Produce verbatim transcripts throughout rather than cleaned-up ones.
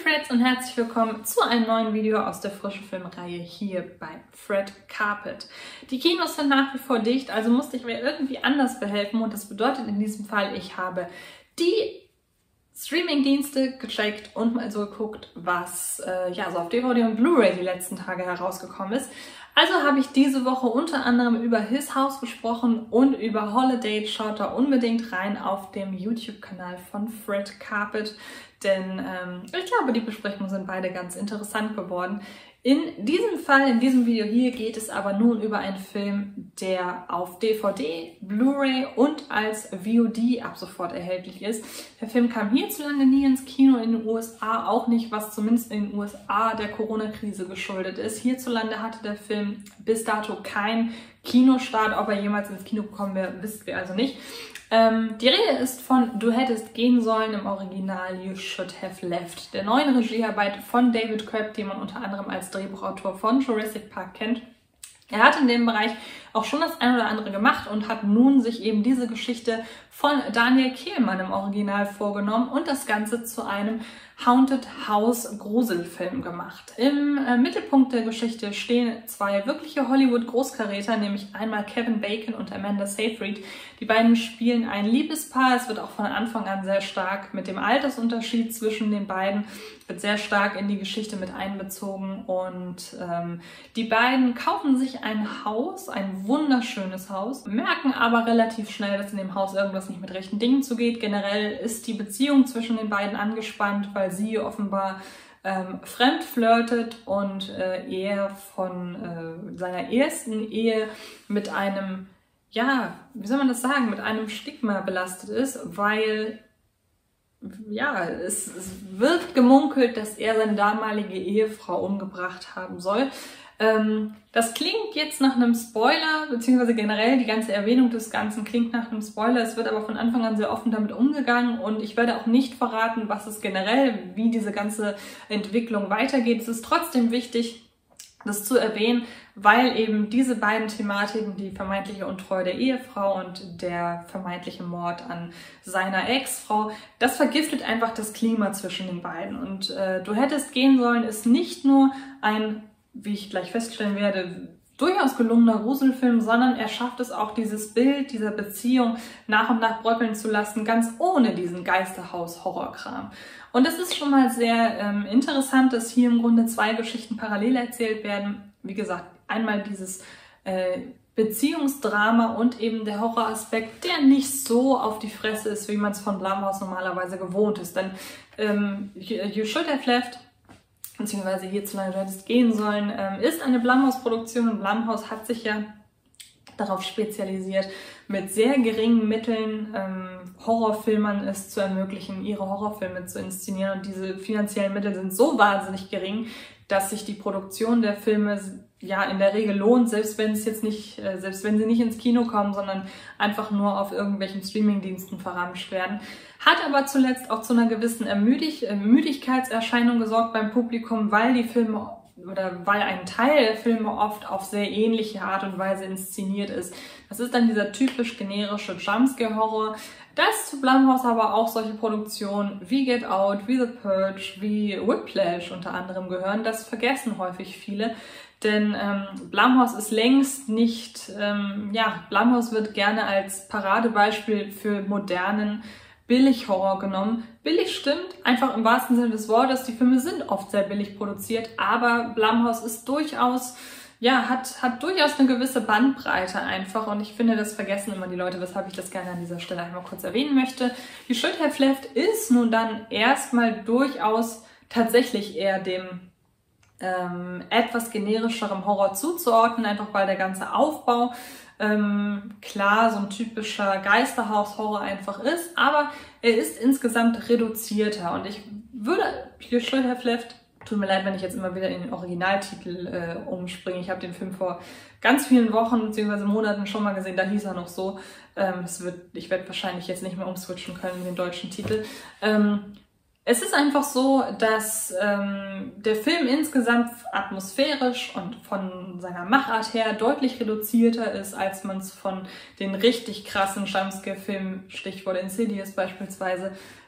Freds und herzlich willkommen zu einem neuen Video aus der frischen Filmreihe hier bei Fred Carpet. Die Kinos sind nach wie vor dicht, also musste ich mir irgendwie anders behelfen und das bedeutet in diesem Fall, ich habe die Streaming-Dienste gecheckt und mal so geguckt, was äh, ja so auf D V D und Blu-ray die letzten Tage herausgekommen ist. Also habe ich diese Woche unter anderem über His House gesprochen und über Holiday. Schaut da unbedingt rein auf dem YouTube-Kanal von Fred Carpet, denn ähm, ich glaube, die Besprechungen sind beide ganz interessant geworden. In diesem Fall, in diesem Video hier, geht es aber nun über einen Film, der auf D V D, Blu-ray und als V O D ab sofort erhältlich ist. Der Film kam hierzulande nie ins Kino, in den U S A auch nicht, was zumindest in den U S A der Corona-Krise geschuldet ist. Hierzulande hatte der Film bis dato keinen Kinostart. Ob er jemals ins Kino gekommen wäre, wissen wir also nicht. Ähm, die Rede ist von Du hättest gehen sollen, im Original You Should Have Left, der neuen Regiearbeit von David Koepp, den man unter anderem als Drehbuchautor von Jurassic Park kennt. Er hat in dem Bereich auch schon das ein oder andere gemacht und hat nun sich eben diese Geschichte von Daniel Kehlmann im Original vorgenommen und das Ganze zu einem Haunted House Gruselfilm gemacht. Im äh, Mittelpunkt der Geschichte stehen zwei wirkliche Hollywood-Großkaräter, nämlich einmal Kevin Bacon und Amanda Seyfried. Die beiden spielen ein Liebespaar. Es wird auch von Anfang an sehr stark mit dem Altersunterschied zwischen den beiden, wird sehr stark in die Geschichte mit einbezogen und ähm, die beiden kaufen sich ein Haus, ein wunderschönes Haus, merken aber relativ schnell, dass in dem Haus irgendwas nicht mit rechten Dingen zugeht. Generell ist die Beziehung zwischen den beiden angespannt, weil sie offenbar ähm, fremd flirtet und äh, er von äh, seiner ersten Ehe mit einem, ja, wie soll man das sagen, mit einem Stigma belastet ist, weil ja, es, es wird gemunkelt, dass er seine damalige Ehefrau umgebracht haben soll. Ähm, das klingt jetzt nach einem Spoiler, beziehungsweise generell die ganze Erwähnung des Ganzen klingt nach einem Spoiler. Es wird aber von Anfang an sehr offen damit umgegangen und ich werde auch nicht verraten, was es generell, wie diese ganze Entwicklung weitergeht. Es ist trotzdem wichtig, das zu erwähnen, weil eben diese beiden Thematiken, die vermeintliche Untreue der Ehefrau und der vermeintliche Mord an seiner Ex-Frau, das vergiftet einfach das Klima zwischen den beiden. Und äh, Du hättest gehen sollen ist nicht nur ein, wie ich gleich feststellen werde, durchaus gelungener Gruselfilm, sondern er schafft es auch, dieses Bild dieser Beziehung nach und nach bröckeln zu lassen, ganz ohne diesen Geisterhaus-Horrorkram. Und es ist schon mal sehr ähm, interessant, dass hier im Grunde zwei Geschichten parallel erzählt werden. Wie gesagt, einmal dieses äh, Beziehungsdrama und eben der Horroraspekt, der nicht so auf die Fresse ist, wie man es von Blumhouse normalerweise gewohnt ist. Denn ähm, You Should Have Left, beziehungsweise hierzulande Du hättest gehen sollen, ähm, ist eine Blumhouse-Produktion und Blumhouse hat sich ja darauf spezialisiert, mit sehr geringen Mitteln ähm, Horrorfilmern es zu ermöglichen, ihre Horrorfilme zu inszenieren. Und diese finanziellen Mittel sind so wahnsinnig gering, dass sich die Produktion der Filme ja in der Regel lohnt, selbst wenn es jetzt nicht, äh, selbst wenn sie nicht ins Kino kommen, sondern einfach nur auf irgendwelchen Streamingdiensten verramscht werden. Hat aber zuletzt auch zu einer gewissen Ermüdig äh, Müdigkeitserscheinung gesorgt beim Publikum, weil die Filme oder weil ein Teil der Filme oft auf sehr ähnliche Art und Weise inszeniert ist. Das ist dann dieser typisch generische Jumpscare-Horror. Das zu Blumhouse aber auch solche Produktionen wie Get Out, wie The Purge, wie Whiplash unter anderem gehören. Das vergessen häufig viele, denn ähm, Blumhouse ist längst nicht, ähm, ja, Blumhouse wird gerne als Paradebeispiel für modernen Billig-Horror genommen. Billig stimmt, einfach im wahrsten Sinne des Wortes. Die Filme sind oft sehr billig produziert, aber Blumhouse ist durchaus, ja, hat, hat durchaus eine gewisse Bandbreite einfach und ich finde, das vergessen immer die Leute, weshalb ich das gerne an dieser Stelle einmal kurz erwähnen möchte. You Should Have Left ist nun dann erstmal durchaus tatsächlich eher dem ähm, etwas generischeren Horror zuzuordnen, einfach weil der ganze Aufbau Ähm, klar so ein typischer Geisterhaus-Horror einfach ist, aber er ist insgesamt reduzierter und ich würde You Should Have Left, tut mir leid, wenn ich jetzt immer wieder in den Originaltitel äh, umspringe, ich habe den Film vor ganz vielen Wochen bzw. Monaten schon mal gesehen, da hieß er noch so, ähm, es wird, ich werde wahrscheinlich jetzt nicht mehr umswitchen können in den deutschen Titel. Ähm, Es ist einfach so, dass ähm, der Film insgesamt atmosphärisch und von seiner Machart her deutlich reduzierter ist, als man es von den richtig krassen Jumpscare-Filmen, Stichwort Insidious beispielsweise,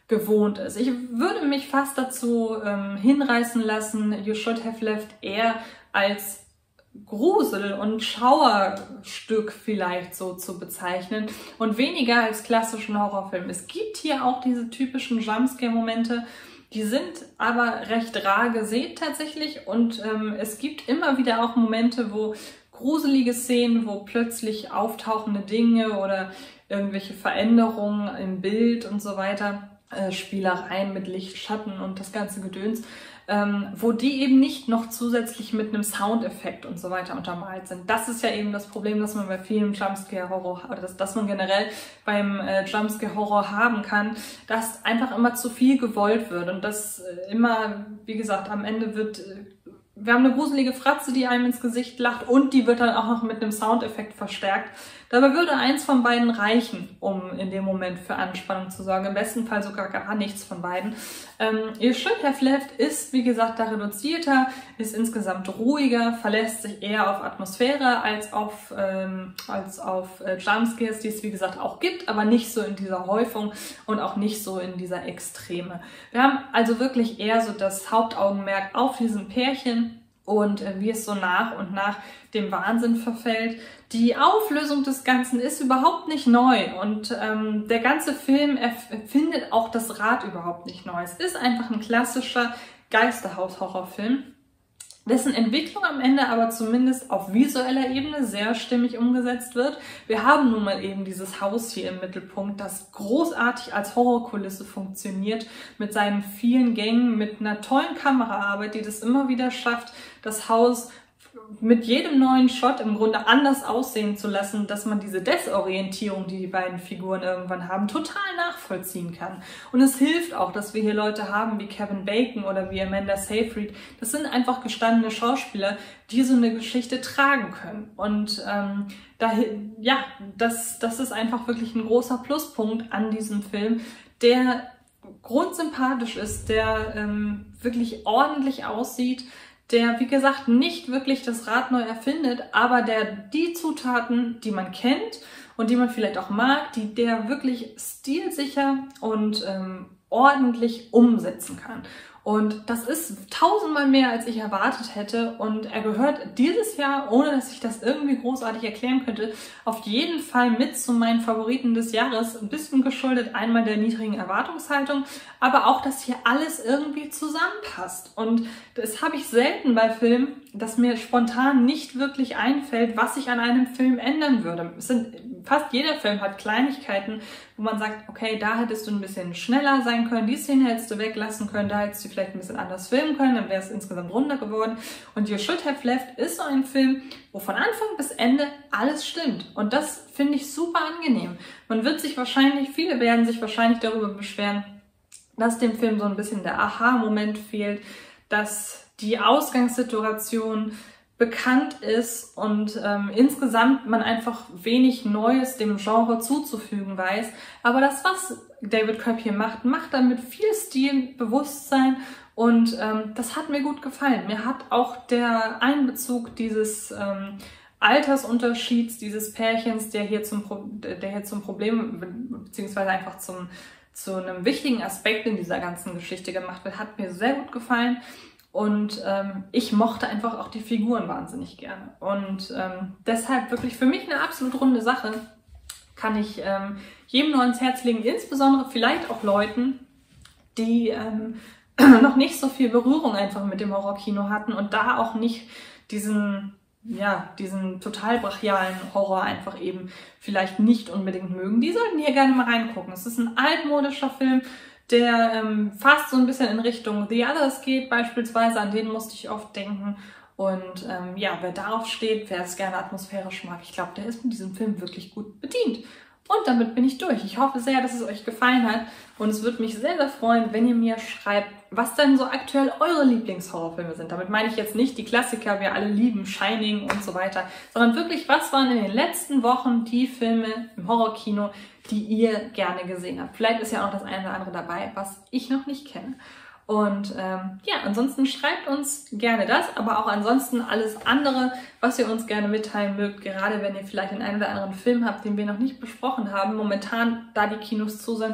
gewohnt ist. Ich würde mich fast dazu ähm, hinreißen lassen, You Should Have Left eher als Grusel- und Schauerstück vielleicht so zu bezeichnen und weniger als klassischen Horrorfilm. Es gibt hier auch diese typischen Jumpscare-Momente, die sind aber recht rar gesät tatsächlich und ähm, es gibt immer wieder auch Momente, wo gruselige Szenen, wo plötzlich auftauchende Dinge oder irgendwelche Veränderungen im Bild und so weiter, äh, Spielereien mit Licht, Schatten und das ganze Gedöns, Ähm, wo die eben nicht noch zusätzlich mit einem Soundeffekt und so weiter untermalt sind. Das ist ja eben das Problem, das man bei vielen Jumpscare-Horror, oder das, das man generell beim äh, Jumpscare-Horror haben kann, dass einfach immer zu viel gewollt wird und dass äh, immer, wie gesagt, am Ende wird, äh, wir haben eine gruselige Fratze, die einem ins Gesicht lacht und die wird dann auch noch mit einem Soundeffekt verstärkt. Dabei würde eins von beiden reichen, um in dem Moment für Anspannung zu sorgen. Im besten Fall sogar gar nichts von beiden. Ähm, You Should Have Left ist, wie gesagt, da reduzierter, ist insgesamt ruhiger, verlässt sich eher auf Atmosphäre als auf, ähm, als auf äh, Jumpscares, die es, wie gesagt, auch gibt, aber nicht so in dieser Häufung und auch nicht so in dieser Extreme. Wir haben also wirklich eher so das Hauptaugenmerk auf diesem Pärchen und äh, wie es so nach und nach dem Wahnsinn verfällt. Die Auflösung des Ganzen ist überhaupt nicht neu und ähm, der ganze Film erfindet auch das Rad überhaupt nicht neu. Es ist einfach ein klassischer Geisterhaus-Horrorfilm, dessen Entwicklung am Ende aber zumindest auf visueller Ebene sehr stimmig umgesetzt wird. Wir haben nun mal eben dieses Haus hier im Mittelpunkt, das großartig als Horrorkulisse funktioniert, mit seinen vielen Gängen, mit einer tollen Kameraarbeit, die das immer wieder schafft, das Haus mit jedem neuen Shot im Grunde anders aussehen zu lassen, dass man diese Desorientierung, die die beiden Figuren irgendwann haben, total nachvollziehen kann. Und es hilft auch, dass wir hier Leute haben wie Kevin Bacon oder wie Amanda Seyfried. Das sind einfach gestandene Schauspieler, die so eine Geschichte tragen können. Und ähm, da, ja, das, das ist einfach wirklich ein großer Pluspunkt an diesem Film, der grundsympathisch ist, der ähm, wirklich ordentlich aussieht, der, wie gesagt, nicht wirklich das Rad neu erfindet, aber der die Zutaten, die man kennt und die man vielleicht auch mag, die der wirklich stilsicher und ähm, ordentlich umsetzen kann. Und das ist tausendmal mehr, als ich erwartet hätte. Und er gehört dieses Jahr, ohne dass ich das irgendwie großartig erklären könnte, auf jeden Fall mit zu meinen Favoriten des Jahres. Ein bisschen geschuldet einmal der niedrigen Erwartungshaltung, aber auch, dass hier alles irgendwie zusammenpasst. Und das habe ich selten bei Filmen, dass mir spontan nicht wirklich einfällt, was ich an einem Film ändern würde. Es sind, fast jeder Film hat Kleinigkeiten, wo man sagt, okay, da hättest du ein bisschen schneller sein können, die Szene hättest du weglassen können, da hättest du vielleicht ein bisschen anders filmen können, dann wäre es insgesamt runder geworden. Und You Should Have Left ist so ein Film, wo von Anfang bis Ende alles stimmt. Und das finde ich super angenehm. Man wird sich wahrscheinlich, viele werden sich wahrscheinlich darüber beschweren, dass dem Film so ein bisschen der Aha-Moment fehlt, dass die Ausgangssituation bekannt ist und ähm, insgesamt man einfach wenig Neues dem Genre zuzufügen weiß. Aber das, was David Koepp hier macht, macht er mit viel Stil, Bewusstsein und ähm, das hat mir gut gefallen. Mir hat auch der Einbezug dieses ähm, Altersunterschieds, dieses Pärchens, der hier zum, Pro der hier zum Problem, beziehungsweise einfach zum, zu einem wichtigen Aspekt in dieser ganzen Geschichte gemacht wird, hat mir sehr gut gefallen. Und ähm, ich mochte einfach auch die Figuren wahnsinnig gerne. Und ähm, deshalb wirklich für mich eine absolut runde Sache. Kann ich ähm, jedem nur ans Herz legen, insbesondere vielleicht auch Leuten, die ähm, noch nicht so viel Berührung einfach mit dem Horrorkino hatten und da auch nicht diesen, ja, diesen total brachialen Horror einfach eben vielleicht nicht unbedingt mögen. Die sollten hier gerne mal reingucken. Es ist ein altmodischer Film, der ähm, fast so ein bisschen in Richtung The Others geht beispielsweise, an den musste ich oft denken. Und ähm, ja, wer darauf steht, wer es gerne atmosphärisch mag, ich glaube, der ist mit diesem Film wirklich gut bedient. Und damit bin ich durch. Ich hoffe sehr, dass es euch gefallen hat und es würde mich sehr, sehr freuen, wenn ihr mir schreibt, was denn so aktuell eure Lieblingshorrorfilme sind. Damit meine ich jetzt nicht die Klassiker, wir alle lieben, Shining und so weiter, sondern wirklich, was waren in den letzten Wochen die Filme im Horrorkino, die ihr gerne gesehen habt. Vielleicht ist ja auch noch das eine oder andere dabei, was ich noch nicht kenne. Und ähm, ja, ansonsten schreibt uns gerne das, aber auch ansonsten alles andere, was ihr uns gerne mitteilen mögt, gerade wenn ihr vielleicht den einen oder anderen Film habt, den wir noch nicht besprochen haben. Momentan, da die Kinos zu sind,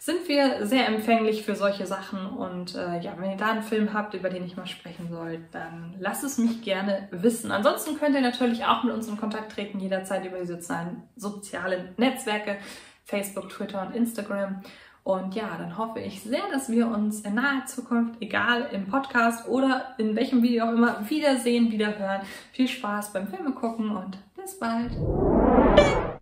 sind wir sehr empfänglich für solche Sachen. Und äh, ja, wenn ihr da einen Film habt, über den ich mal sprechen soll, dann lasst es mich gerne wissen. Ansonsten könnt ihr natürlich auch mit uns in Kontakt treten, jederzeit über die sozialen, sozialen Netzwerke, Facebook, Twitter und Instagram. Und ja, dann hoffe ich sehr, dass wir uns in naher Zukunft, egal im Podcast oder in welchem Video auch immer, wiedersehen, wiederhören. Viel Spaß beim Filme gucken und bis bald.